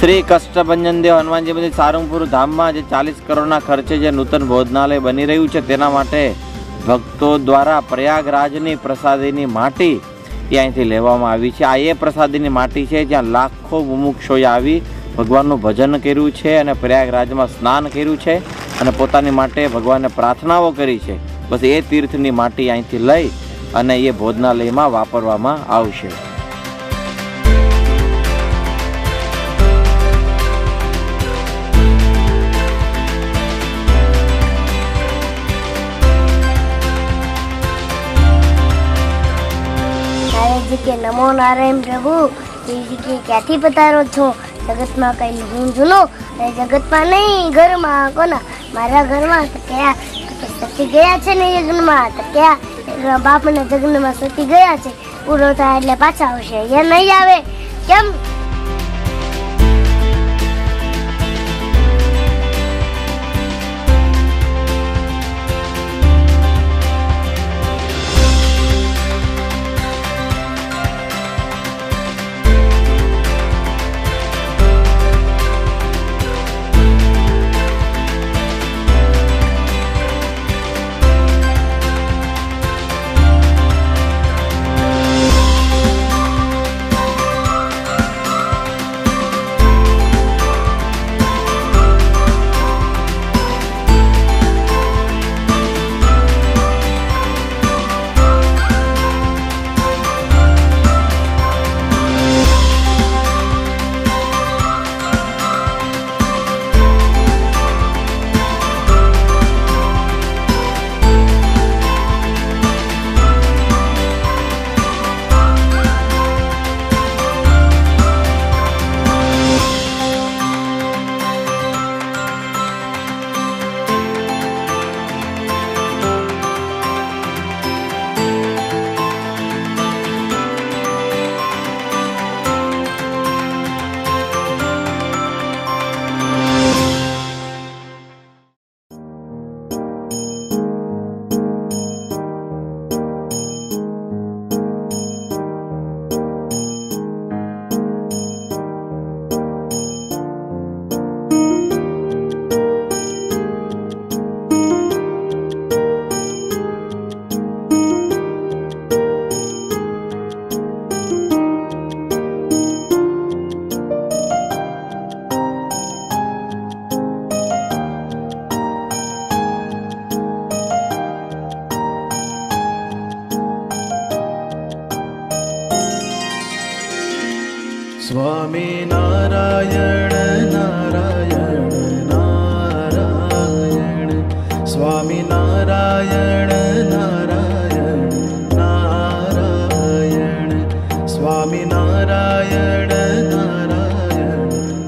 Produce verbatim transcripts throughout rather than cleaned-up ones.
श्री कष्टभंजन देव हनुमानजी मंदिर सारंगपुर धाम में जे चालीस करोड़ खर्चे जे नूतन भोजनालय बनी रह्यु छे तेना माटे भक्तों द्वारा प्रयागराजनी प्रसादीनी माटी ત્યાંથી લેવામાં આવી છે। આ એ પ્રસાદીની માટી છે જ્યાં લાખો મુમુક્ષોએ આવી ભગવાનનું ભજન કર્યું છે અને પ્રયાગરાજમાં સ્નાન કર્યું છે અને પોતાની માટે ભગવાનને પ્રાર્થનાઓ કરી છે। બસ એ તીર્થની માટી અહીંથી લઈ અને એ ભોજનાલયમાં વાપરવામાં આવશે। के नमो नारायण प्रभु जी के क्याथी पधारो छो जगत में कई हूँ जुनो जगत में नहीं घर में कोना मारा घर में तो क्या सती गया छे ने यज्ञ में तो क्या बाप ने जगन में सती गया छे पूरो थाय એટલે પાછા આવશે ये नहीं आवे केम स्वामी नारायण नारायण नारायण स्वामी नारायण नारायण नारायण स्वामी नारायण नारायण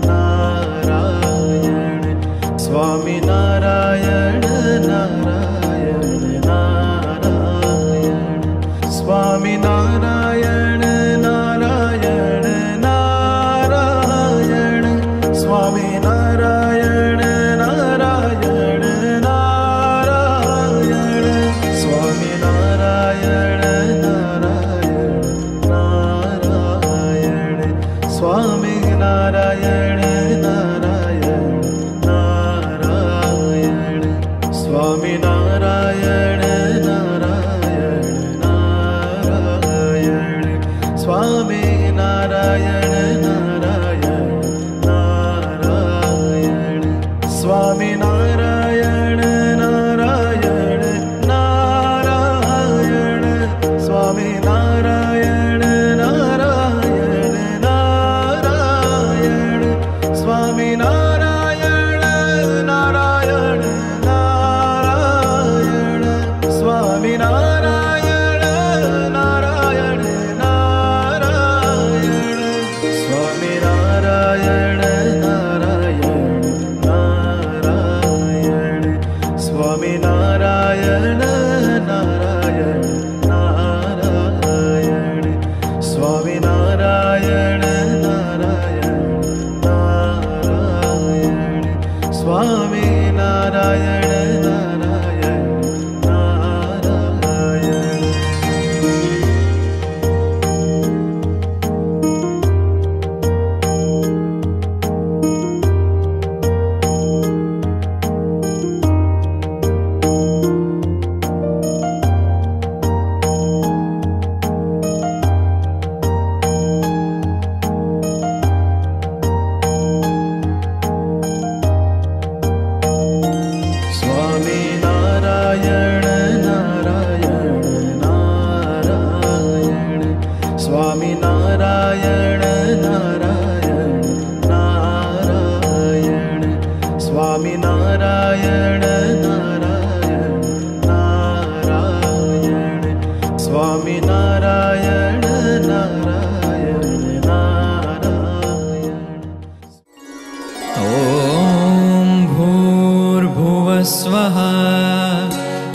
नारायण स्वामी नारायण नारायण नारायण स्वामी नारायण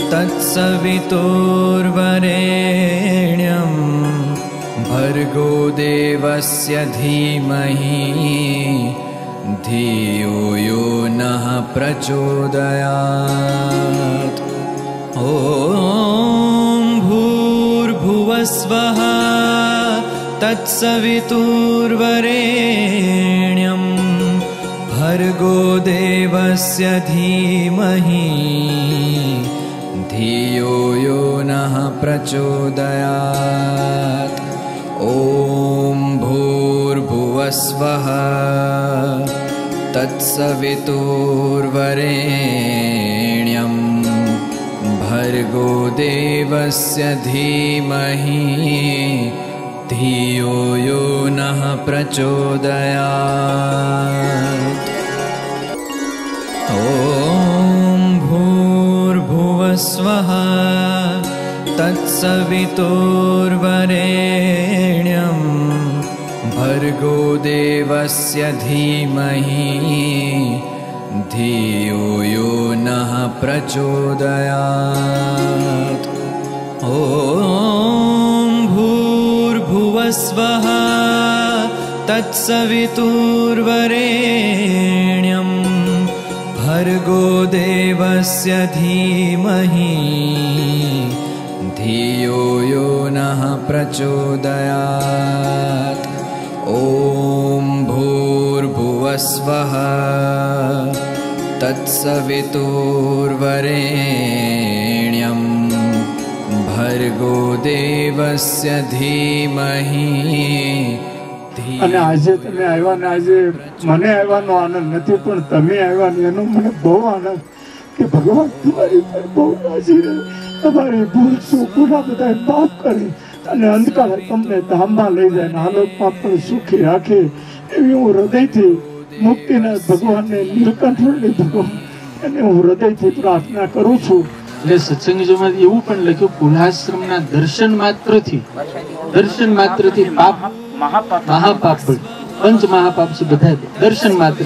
तत्सवितुर्वरेण्यं भर्गो देवस्य धीमहि धियो यो नः प्रचोदयात्। ॐ भूर्भुवस्वः तत्सवितुर्वरेण्यं भर्गो देवस्य धीमहि धियो यो नः प्रचोदयात्। ॐ भूर्भुवस्वः तत्सवितुर्वरेण्यं भर्गो देवस्य धीमहि धियो यो नः प्रचोदयात्। ॐ भूर्भुवस्वः तत्सवितुर्वरेण्यं भर्गो देवस्य धीमहि धियो यो नः प्रचोदयात्। ॐ भूर्भुवस्वः तत्सवितुर्वरेण्यं भर्गो देवस्य धीमहि धियो यो नः प्रचोदयात्। ॐ भूर्भुवस्वः तत्सवितुर्वरेण्यं भर्गो देवस्य धीमहि અને આજે તમે આવ્યા ને આજે મને આવવાનો આનંદ નથી પણ તમે આવ્યા ને એનો મને બહુ આનંદ કે ભગવાન તમારી પર બહુ રાજી રહે, તમારી ભૂલ શું ગુના બધા માફ કરી અને અંધકારે તમને ધામમાં લઈ જાય ને આલોકમાં પણ સુખી રાખે એવી હું હૃદયથી મુક્તિને ભગવાનને નીલકંઠની ભગવાન એને હું હૃદયથી પ્રાર્થના કરું છું। એટલે સત્સંગીઓમાં એવું પણ લખ્યું કુલાશ્રમના દર્શન માત્રથી દર્શન માત્રથી પાપ મહાપાપ પંચ મહાપાપ છે બધા દર્શન માત્ર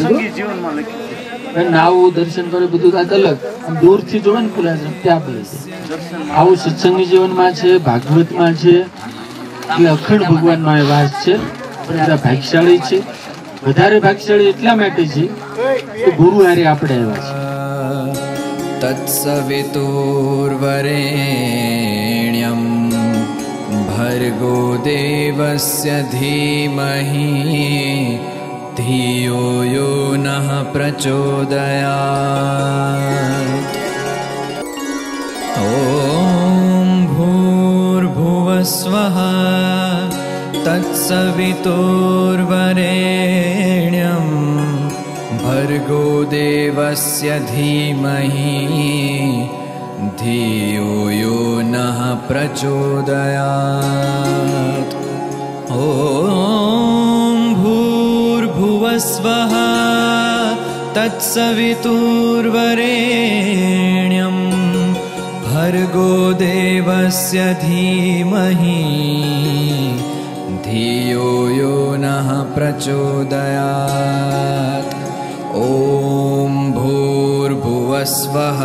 આવું દર્શન કરે બધું અલગ દૂર થી જોવે ને કુલાશ્રમ ત્યાં પડે છે। આવું સત્સંગી જીવનમાં છે, ભાગવતમાં છે, એ અખંડ ભગવાનનો એ વાસ છે। બધા ભાગ્યશાળી છે, વધારે ભાગ્યશાળી એટલા માટે છે કે ગુરુ હારે આપણે આવ્યા છે। तत्सवितुर्वरेण्यं भर्गो देवस्य धीमहि धियो यो नः प्रचोदयात्। ॐ भूर्भुवस्वः तत्सवितुर्वरेण्यं भर्गो देवस्य धीमहि धियो यो नः प्रचोदयात्। ॐ भूर्भुवस्वः तत्सवितुर्वरेण्यं भर्गो देवस्य धीमहि धियो यो नः प्रचोदयात्। ॐ भूर्भुवस्वः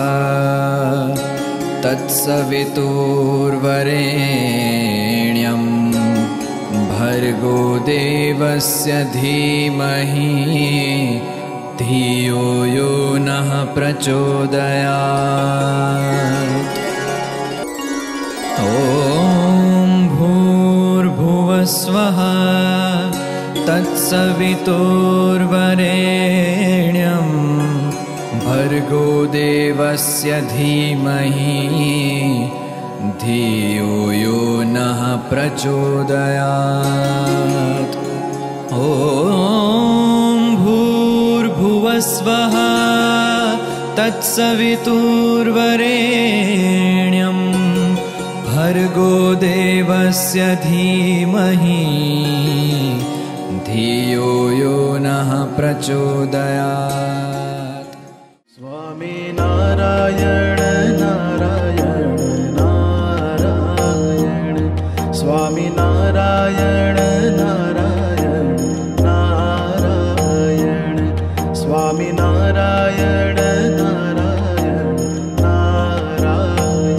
तत्सवितुर्वरेण्यं भर्गो देवस्य धीमहि धियो यो नः प्रचोदयात्। ॐ भूर्भुवस्वः तत्सवितुर्वरेण्यं भर्गो देवस्य धीमहि धियो यो नः प्रचोदयात्। ॐ भूर्भुवस्वः तत्सवितुर्वरेण्यं भर्गो देवस्य धीमहि धियो यो नः प्रचोदयात्। स्वामी नारायण नारायण नारायण स्वामी नारायण नारायण नारायण स्वामी नारायण नारायण नारायण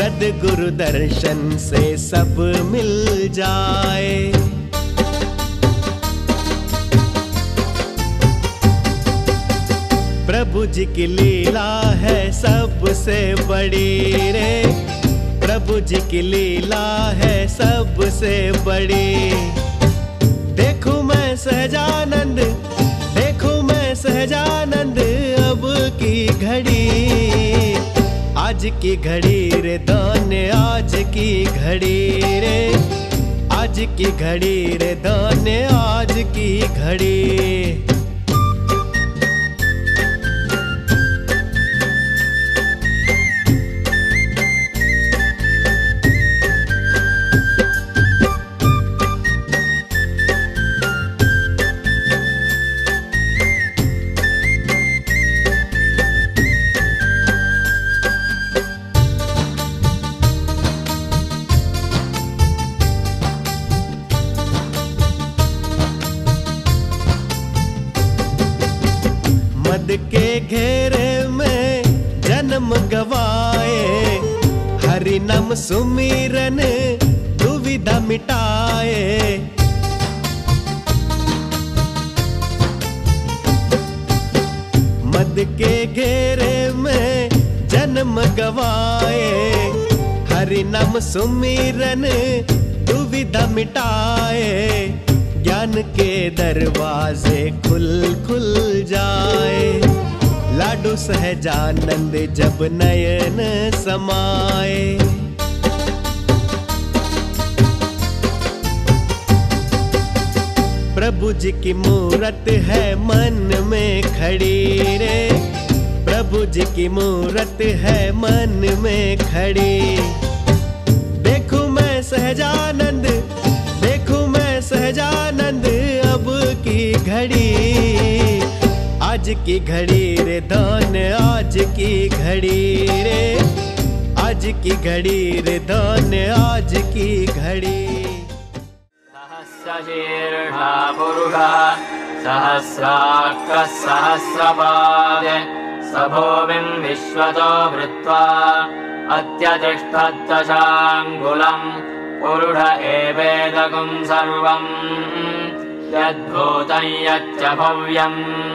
सद्गुरु दर्शन से सब मिल जाए। प्रभु जी की लीला है सबसे बड़ी रे, प्रभु जी की लीला है सबसे बड़ी। देखूं मैं सहजानंद, देखूं मैं सहजानंद अब की घड़ी, आज की घड़ी रे दाने, आज की घड़ी रे, आज की घड़ी रे दाने, आज की घड़ी। मद के घेरे में जन्म गवाए, हरि नाम सुमिरन दुविधा मिटाए। मद के घेरे में जन्म गवाए, हरि नाम सुमिरन दुविधा मिटाए। ज्ञान के दरवाजे खुल खुल जाए, लाडू सहजानंद जब नयन समाए। प्रभु जी की मूरत है मन में खड़ी रे, प्रभु जी की मूरत है मन में खड़ी। देखूं मैं सहजानंद, देखूं मैं सहजानंद अब की घड़ी, आज की घड़ी रे दान, आज की घड़ी रे, आज की घड़ी रे दान, आज की घड़ी। सहस्रशीर्षा पुरुषः सहस्राक्षः सहस्रपाद, स भूमिं विश्वतो भृत्वा अत्यतिष्ठद्दशाङ्गुलम्। पुरुष एवेदगुं सर्वं यद्भूतं यच्च भव्यम्,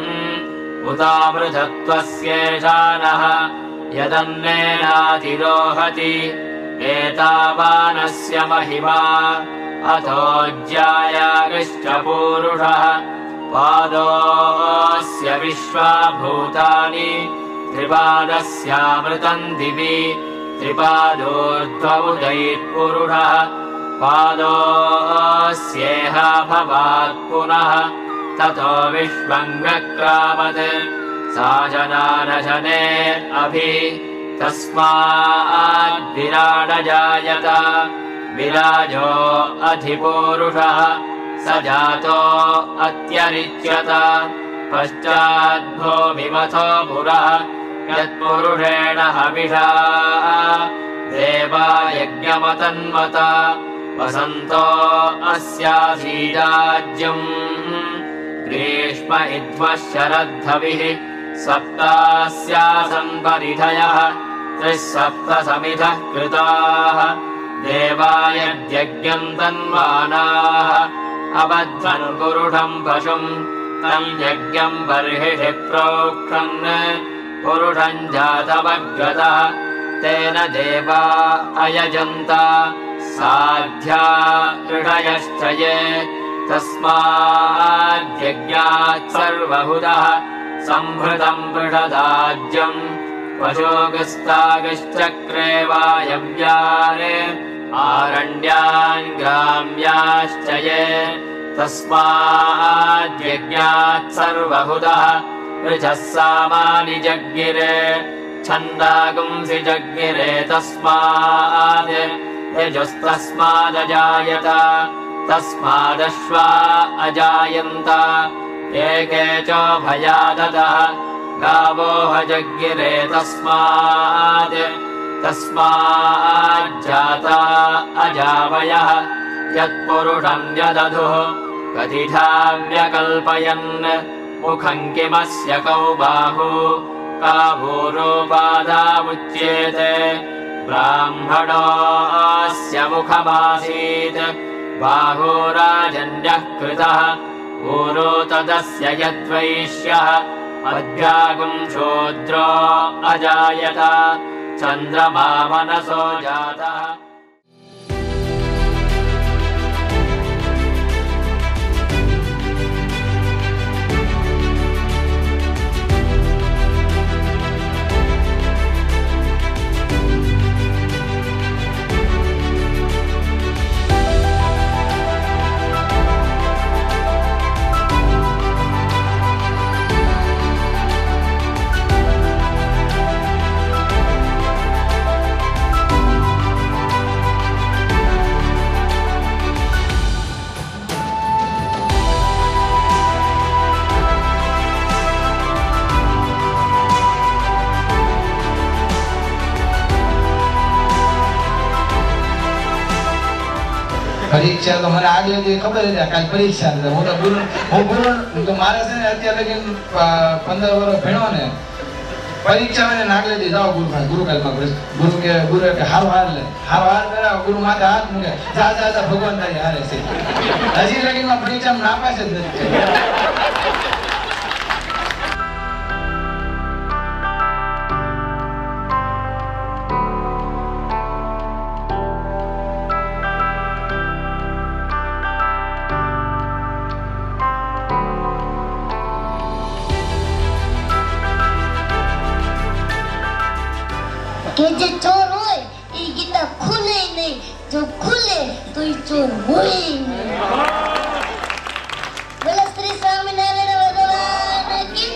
उतावृतत्वस्येषानः यदन्नेनातिरोहति। एतावानस्य महिमा अथो ज्यायागश्च पूरुषः, पादोऽस्य विश्वाभूतानि त्रिपादस्यामृतं दिवि। त्रिपादोर्ध्वमुदैर्पुरुषः, पादोऽस्येह भवात् पुनः, ततो विश्वं व्यक्रामत्। सा जनानशने अभि तस्माद् विराडजायत। विराजो अधिपूरुषः स जातो अत्यरिच्यत। पश्चाद्भूमिमथो पुरः यत्पुरुषेण हविषा देवा यज्ञमतन्वत। वसन्तो अस्यासीदाज्यम् ग्रीष्म इद्वः शरद्धविः। सप्तास्यासन् परिधयः त्रिः सप्त समिधः कृताः। देवा यद्यज्ञम् तन्वानाः अबध्वन् पुरुषम् पशुम् तम् यज्ञम् बर्हिषि प्रोक्षन्। पुरुषम् जातमग्रतः तेन देवा अयजन्त। साध्या ऋषयश्च ये तस्माद्यज्ञात् सर्वहुतः संहृतम् पृषदाज्यम्। पशोगस्तागश्चक्रे वायव्यारे आरण्यान् ग्राम्याश्च ये तस्माद्यज्ञात् सर्वहुतः ऋचः सामानि जज्ञिरे। छन्दागुंसि जज्ञिरे तस्माद् यजुस्तस्मादजायत। तस्मादश्वा अजायन्त एके चोभयादतः। गावोह जज्ञिरे तस्माद् तस्माज्जाता अजावयः। यत्पुरुषम् यदधुः कतिधाव्यकल्पयन्। मुखम् किमस्य कौ बाहु का भूरोपाधा उच्येते। ब्राह्मणोऽस्य मुखमासीत् बाहुराजन्यः कृतः ऊरो तदस्य यद्वैश्यः अद्यागुं शूद्रो अजायत चन्द्रमा मनसो जातः। परीक्षा तो મને આગળ જે ખબર છે કાલ પરીક્ષા છે હું તો ગુરુ હું ગુરુ તો મારે છે ને અત્યારે લગીન પંદર વર્ષ ભણ્યો ને પરીક્ષા મને નાગલે દી જાઓ ગુરુ ગુરુ કાલમાં ગુરુ કે ગુરુ કે હાર હાર લે હાર હાર કરે ગુરુ માથે હાથ મૂકે જા જા જા ભગવાન તારી હારે છે હજી લગીનમાં પરીક્ષામાં નાપાસ જ નથી। કે જે ચોર હોય એ ગીતા ખુલે નહીં, જો ખુલે તો એ ચોર હોય નહીં। બોલો શ્રી સ્વામિનારાયણ ભગવાન કી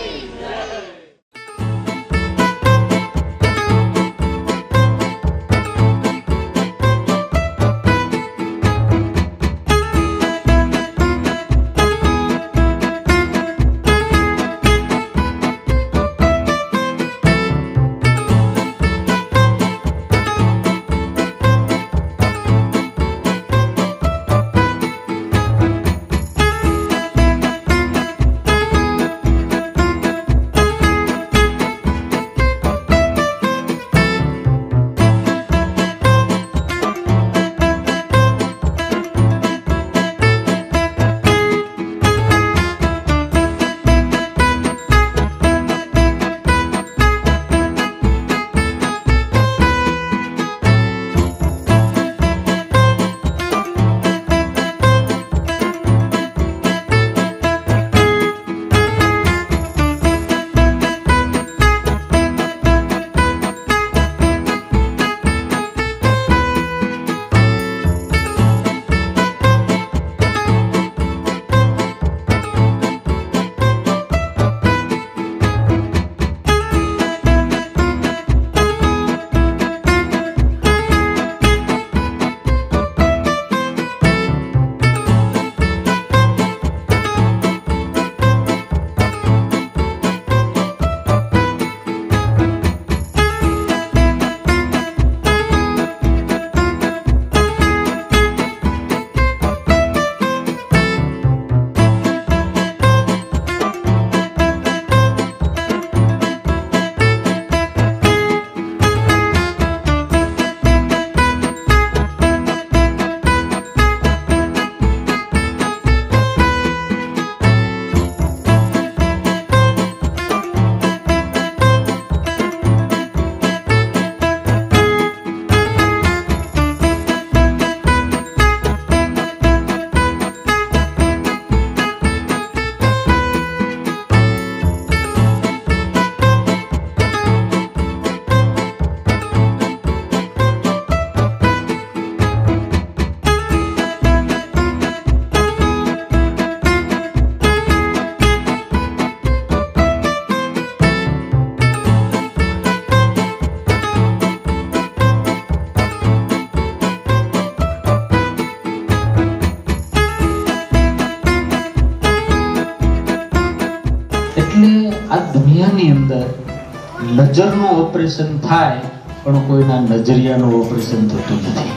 નજરનું ઓપરેશન થાય પણ કોઈના નજરિયાનું ઓપરેશન થતું નથી।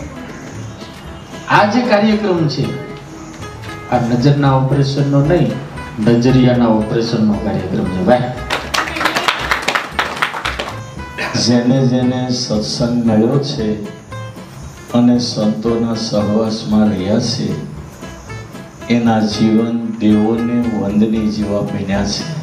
આ જે કાર્યક્રમ છે આ નજરના ઓપરેશનનો નહીં, નજરિયાના ઓપરેશનનો કાર્યક્રમ છે ભાઈ। જેને જેને સત્સંગ મળ્યો છે અને સંતોના સહવાસમાં રહ્યા છે એના જીવન દેવોને વંદની જેવા બન્યા છે.